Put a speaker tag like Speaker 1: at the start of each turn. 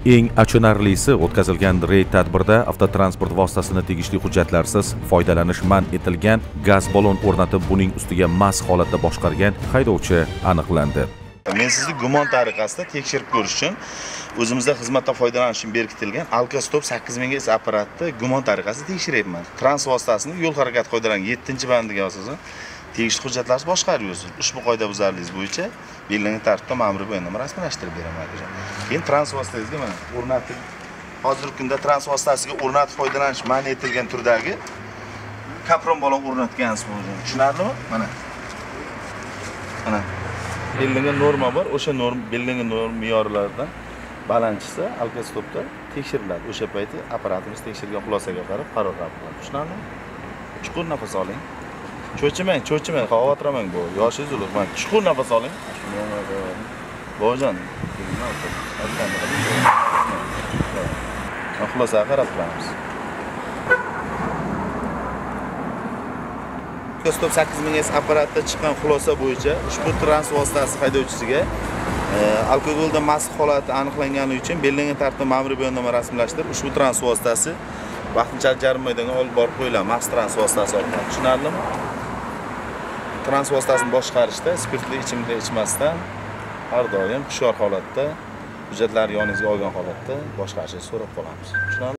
Speaker 1: Eng achinarlisi, o'tkazilgan reyd tadbirda avtotransport vositasini tegishli hujjatlarsiz foydalanish man etilgan, gaz ballon o'rnatib buning ustiga mast holatda boshqargan haydovchi aniqlandi.
Speaker 2: Men sizni gumon tariqasida tekshirib ko'rish uchun o'zimizda xizmatdan foydalanish uchun berkitilgan Alkostop 8000 S apparatni gumon tariqasida tekshiryapman. Transport vositasini yo'l harakati qoidalarining 7-bandiga asosan tegishli hujjatlarsiz boshqarib yursiz. Ushbu qoidabuzarligingiz bo'yicha belgilangan tartibda ma'muriy bayonnoma rasmiylashtirib beraman. Keyin transport vositasingizga mana o'rnatib, hozirgi kunda transport vositasiga o'rnatib foydalanish man etilgan turdagi kapron ballon o'rnatgansiz bo'lgan. Tushunarlimi? Mana. Belgilangan norma bor, o'sha norma belgilangan norma me'yorlardan balandchisi Alkostopda tekshiriladi. O'sha payti apparatimiz tekshirilgan xulosaga qarab qaror qabul qiladi. Tushunarlimi? Chuqur nafas oling. Cho'chimang, xavotirmang bu. Yoshingiz ulug'. Mana chuqur nafas oling. Bojan. Xulosaga qarab turamiz. Alkostop 8000 S apparatda chiqqan xulosa bo'yicha ushbu transport vositasi haydovchisiga alkogolda mast holati aniqlangani uchun belgilangan tartibda ma'muriy bayonnoma rasmiylashtirib, ushbu transport vositasi vaqtinchalik jarima maydoniga olib borib qo'yiladi. Mast transport vositasi orqali. Tushunarlimi? Transport vositasini boshqarishda spirtli ichimlik ichmasdan har doim hushyor holatda, hujjatlarni yoningizga olgan holatda boshqarishingizni so'rab qolamiz. Tushunarlimi?